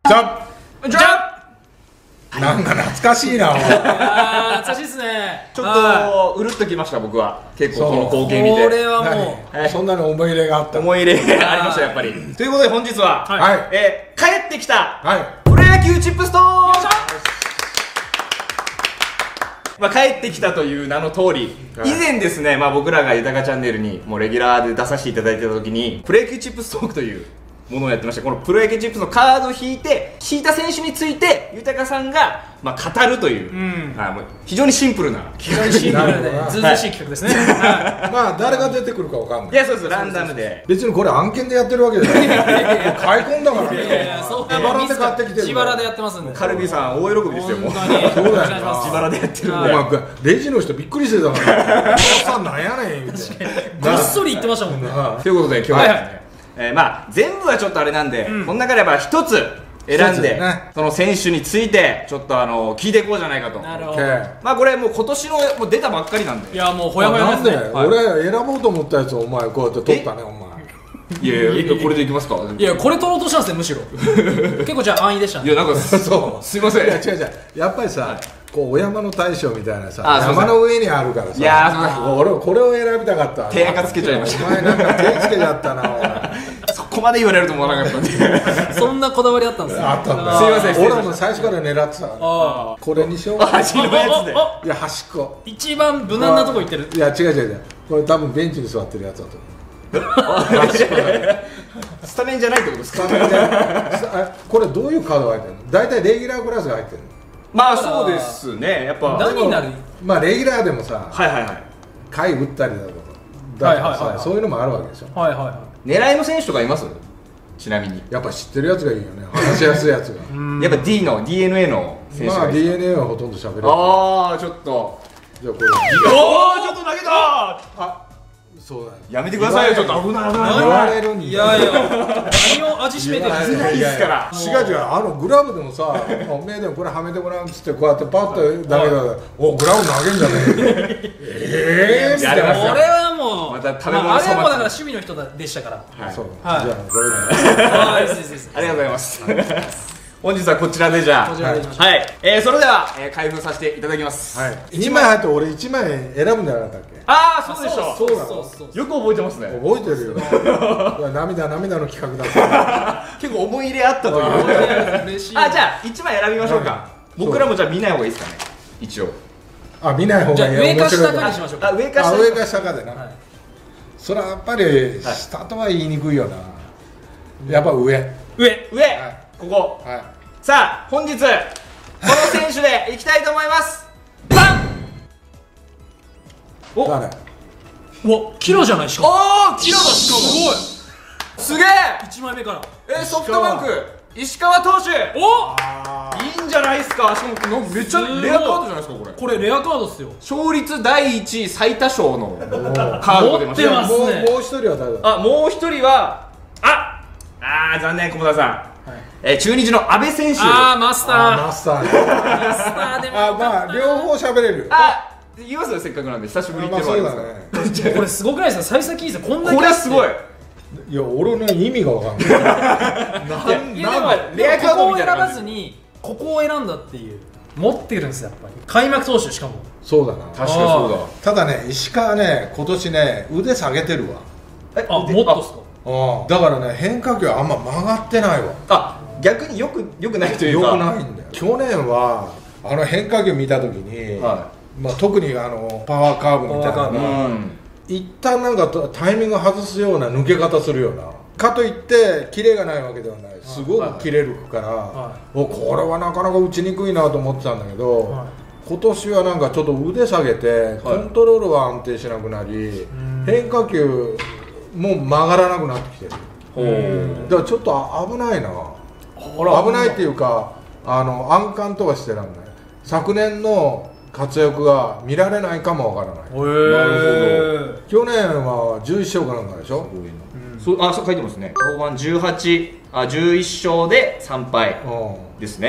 じゃなんか懐かしいな。 懐かしいですね。 ちょっとうるっときました僕は。結構この光景見て。 これはもうそんなに思い入れがあった。 思い入れありましたやっぱり。ということで本日は帰ってきたプロ野球チップストーン。帰ってきたという名の通り、以前ですね、僕らが豊かチャンネルにもうレギュラーで出させていただいてた時にプロ野球チップストークというものをやってました。このプロ野球チップスのカードを引いて、引いた選手について豊さんが語るという、もう非常にシンプルな、 非常にシンプルでずうずうしい企画ですね。 誰が出てくるかわかんない。 いや、そうです、ランダムで。 別にこれ案件でやってるわけじゃない。買い込んだからね。 自腹で買ってきてる。自腹でやってますんで。 カルビさん大喜びですよ。もうそうだよ。 自腹でやってるんで。 レジの人びっくりしてたから。お父さんなんやねんみたいな。 ごっそり言ってましたもんね。 ということで今日はですね、全部はちょっとあれなんで、この中で一つ選んで、その選手についてちょっと聞いていこうじゃないかと。 なるほど。 これもう今年のもう出たばっかりなんで。 いやもうほやほやですね。 俺選ぼうと思ったやつをお前こうやって取ったねお前。 いやいや、これでいきますか。 いや、これ取ろうとしたんですね、むしろ。結構じゃあ安易でしたね。 いや、なんかそうすいません。 いや違う違う、やっぱりさ、こうお山の大将みたいなさ、山の上にあるからさ、 いや俺これを選びたかった。 手垢つけちゃいました。 お前なんか手つけちゃったな。 そこまで言われると思わなかったんで。 そんなこだわりあったんですね。 あったんだ。 すいません。 俺も最初から狙ってた。これにしよう。 端のやつで。 いや端っこ。 一番無難なとこ行ってる。 いや違う違う違う。これ多分ベンチに座ってるやつだと思う。 スタメンじゃないってことですか。 これどういうカードが入ってるの？大体レギュラークラスが入ってるの。 そうですね。やっぱ何になる？ レギュラーでもさ、回打ったりだとか、そういうのもあるわけでしょ。 狙いの選手とかいます？ちなみにやっぱ知ってるやつがいいよね。話しやすいやつが。 やっぱ DNA の選手がいい。 DNA はほとんど喋れる。 ちょっと。 じゃあこれ。 ちょっと投げた。 そうだよ。 やめてくださいよ、ちょっと危ない危ない。 言われるんだ。 いやいや、何を味しめてるんですか。 いいですから。 違う違う、グラブでもさ、おめえでもこれはめてごらんっつってこうやってパッと投げたら、おグラブ投げんじゃねえ。 みたいな。これはもう、 また食べ物あれはもうだから趣味の人でしたから。 そう。じゃあこれ。 ありがとうございます。本日はこちらでじゃあ、それでは開封させていただきます。 2枚入って俺1枚選ぶんじゃなかったっけ？ そうでしょ。 そうなの。 よく覚えてますね。 覚えてるよ。涙の企画だった。 結構思い入れあったという。 嬉しい。 じゃあ1枚選びましょうか。僕らもじゃあ見ない方がいいですかね。一応。 見ない方がいい。 上か下かにしましょうか。 上か下かでな。それはやっぱり下とは言いにくいよな。やっぱ上。 ここ。さあ本日この選手でいきたいと思います。バン。 誰？ キラじゃないしかも。 キラだ。しかもすごい。すげえ。 1枚目から。 ソフトバンク石川投手。いいんじゃないですか。しかもめっちゃレアカードじゃないですかこれ。 これレアカードっすよ。 勝率第1位最多勝のカードが出ました。 もう一人は誰だ？ もう一人は残念、駒田さん。中日の阿部選手。 マスター。 マスターでも両方喋れる。 言いますよ、せっかくなんで久しぶりっていうのはありますね。これすごくないですか？幸先いいですよ。こんだけ。 これすごい。 いや俺の意味がわかんない。 いやでもレアカードみたいな感じ。ここを選ばずにここを選んだっていう持ってるんですよやっぱり。開幕投手しかも。 そうだな。 確かにそうだ。 ただね石川ね今年ね腕下げてるわ。 もっとっすか？ だからね変化球あんま曲がってないわ。 逆によくないというか。 よくないんだよ。去年は変化球見た時に、特にパワーカーブみたいな一旦なんかタイミング外すような抜け方するような。かといってキレがないわけではない。すごくキレるからこれはなかなか打ちにくいなと思ってたんだけど、今年はなんかちょっと腕下げてコントロールは安定しなくなり、変化球もう曲がらなくなってきてる。だからちょっと危ないな。危ないっていうか暗冠とはしてらんない。昨年の活躍が見られないかもわからない。 なるほど。 去年は11勝かなんかでしょ。 そう書いてますね。登板11勝で3敗ですね。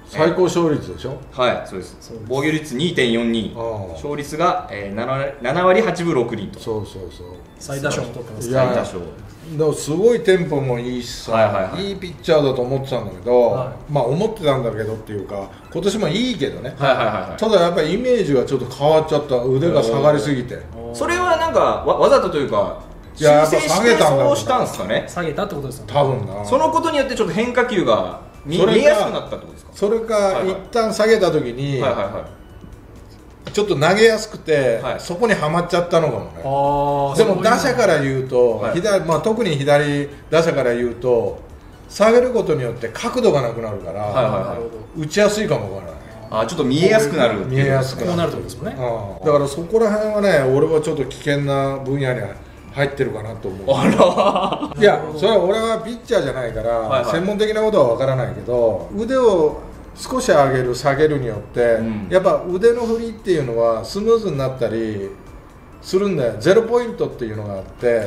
最高勝率でしょ。 はい、そうです。防御率 2.42、勝率が7割8分6厘と。 そう最多勝も取ってます。 最多勝すごいテンポもいいしさ、いいピッチャーだと思ってたんだけど、まあ思ってたんだけどっていうか、今年もいいけどね。ただやっぱりイメージがちょっと変わっちゃった。腕が下がりすぎて。 それはなんかわざとというか、修正してそうしたんですかね。 下げたってことですよね。 多分な。 そのことによってちょっと変化球が見えやすくなったってことですか。 それか一旦下げた時にちょっと投げやすくて、そこにはまっちゃったのかもね。でも打者から言うと、特に左打者から言うと下げることによって角度がなくなるから打ちやすいかもわからない。 ちょっと見えやすくなる。 見えやすくなるってことですもんね。 だからそこら辺はね、俺はちょっと危険な分野に入ってるかなと思う。いや、それは俺はピッチャーじゃないから専門的なことはわからないけど、腕を少し上げる下げるによって、やっぱ腕の振りっていうのはスムーズになったりするんだよ。ゼロポイントっていうのがあって、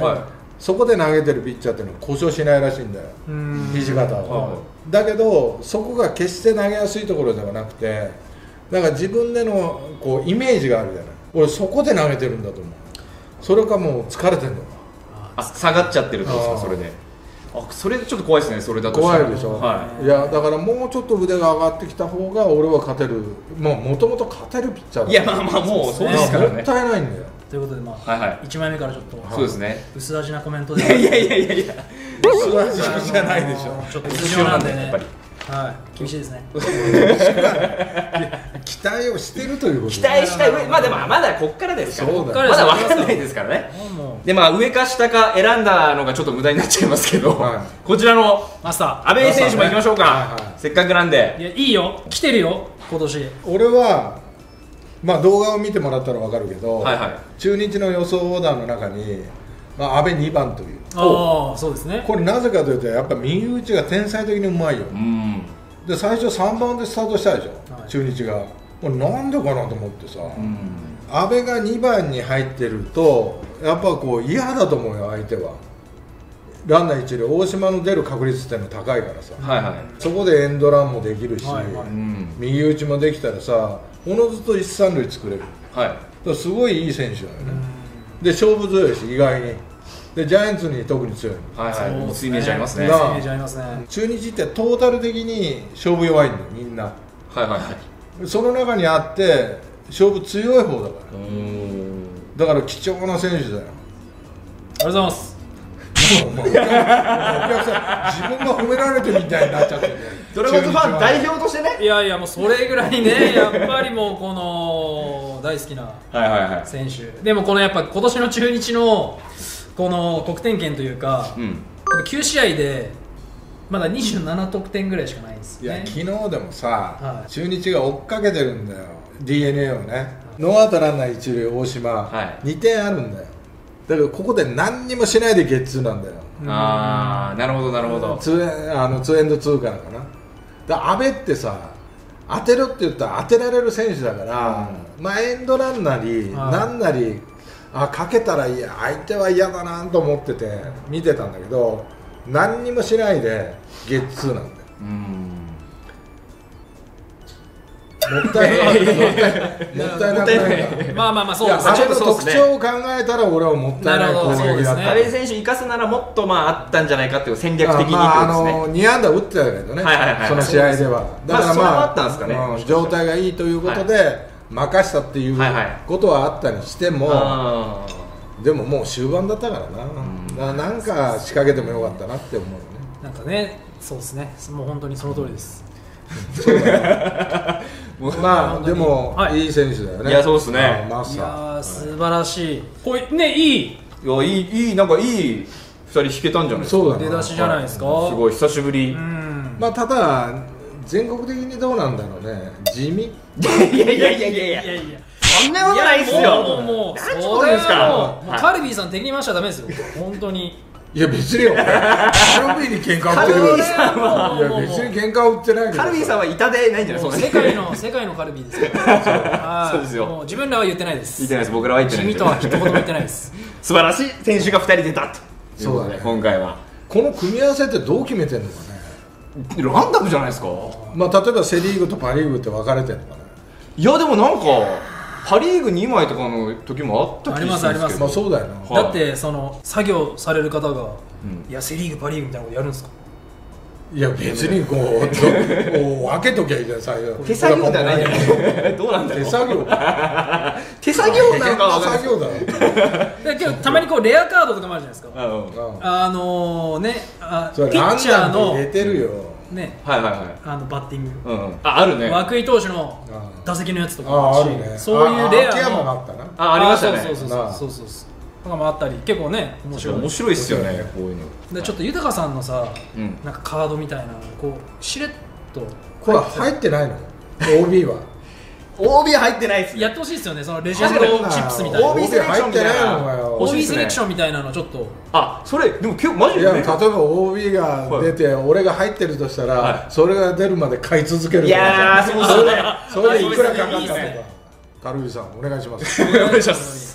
そこで投げてるピッチャーっていうのは故障しないらしいんだよ、肘肩を。だけどそこが決して投げやすいところではなくて、だから自分でのこうイメージがあるじゃない。俺そこで投げてるんだと思う。それかもう疲れてんのか。 下がっちゃってるってことですか。それでそれちょっと怖いですね。それだと怖いでしょ。いやだからもうちょっと腕が上がってきた方が俺は勝てる。もともと勝てるピッチャーだ。 いやもうそうですからね。 もったいないんだよ。 ということで1枚目からちょっとそうですね、 薄味なコメントで。 いや薄味じゃないでしょ。 ちょっと薄味なんでね、やっぱり厳しいですね。 期待をしてるということ。 期待したい。まだこっからですから。まだ分からないですからね。で上か下か選んだのがちょっと無駄になっちゃいますけど、こちらのマスター阿部選手もいきましょうか。せっかくなんで。 いいよ、来てるよ今年。 俺は動画を見てもらったら分かるけど、中日の予想オーダーの中に阿部2番という。 そうですね。 これなぜかというと、やっぱ右打ちが天才的にうまいよ。で最初3番でスタートしたでしょ、中日が。なんでかなと思ってさ、阿部が2番に入ってるとやっぱこう嫌だと思うよ、相手は。ランナー一塁、大島の出る確率っていうのは高いからさ、そこでエンドランもできるし、右打ちもできたらさ、おのずと一三塁作れる。すごいいい選手だよね。で勝負強いし、意外に。でジャイアンツに特に強い。 そうイメージありますね。 中日ってトータル的に勝負弱いんだよ、みんな。その中にあって勝負強い方だから。だから貴重な選手だよ。 ありがとうございます。 お客さん、自分が褒められてみたいになっちゃってる。 ドラゴンズファン代表としてね。 いやもうそれぐらいね、やっぱりもうこの大好きな選手。でもこのやっぱ今年の中日のこの得点圏というか、9試合でまだ27得点ぐらいしかないんですね。 いや昨日でもさ、中日が追っかけてるんだよ、 DNA をね。ノーアウトランナー一塁、大島、2点あるんだよ。だけどここで何にもしないでゲッツーなんだよ。 なるほどなるほど。 2エンド2からかな。阿部ってさ、当てろって言ったら当てられる選手だから、エンドランなりなんなりかけたら相手は嫌だなと思ってて見てたんだけど、何にもしないでゲッツーなんだよ。もったいない。 そうですね。 阿部の特徴を考えたら俺はもったいない攻撃だった。 阿部選手生かすならもっとあったんじゃないかっていう戦略的にってことですね。 2安打打ってたけどね、その試合では。だからそれもあったんですかね。 状態がいいということで任したっていうことはあったにしても、でももう終盤だったからな。なんか仕掛けてもよかったなって思うね。 なんかね、そうですね。もう本当にその通りです。 でもいい選手だよね。 いやそうですね。 いや素晴らしい。これね、いいなんかいい2人弾けたんじゃないですか。 出だしじゃないですか。 すごい久しぶり。 ただ全国的にどうなんだろうね、地味。 いやそんなことないっすよ。 もうそれはもうカルビーさん敵に回しちゃダメですよ、本当に。 いや別によ、カルビーに喧嘩売ってる。 カルビーさんは、 いや別に喧嘩売ってないけど、 カルビーさんは痛でないんじゃない。 世界のカルビーですよ。そうですよ。もう自分らは言ってないです。 言ってないです。僕らは言ってないです。 君とは一言も言ってないです。 素晴らしい選手が2人出たと。 そうだね。 今回はこの組み合わせってどう決めてんのかね。 ランダムじゃないですか。 まあ例えばセ・リーグとパ・リーグって分かれてるのかな。 いやでもなんかパ・リーグ2枚とかの時もあった気がするんですけど。 まあそうだよな。 だってその作業される方が、いやセ・リーグパ・リーグみたいなことやるんですか。 いや別にこう分けときゃいいじゃん。最初手作業じゃないよね。どうなんだろう。 手作業手作業なのか分かんない。 作業だよ。 けどたまにこうレアカードとかもあるじゃないですか。ピッチャーの入れてるよね、 はいはいはい、 バッティング、 あるね。 涌井投手の打席のやつとかあるね。 そういうレア秋山もあったな。 ありましたね。 そうとかもあったり、結構ね面白いっすよね、こういうの。 でちょっと豊さんのさ、なんかカードみたいなこうしれっとこれ入ってないの OB は。 OB 入ってないっすね。 やってほしいですよね、そのレジェンドチップスみたいな。 OB セレクションみたいな。 OB セレクションみたいなのちょっと。 それでも今日マジで、 いや例えば OB が出て俺が入ってるとしたら、それが出るまで買い続ける。 いやーそうですね。 それでいくらかかったのか。カルビさんお願いします。 お願いします。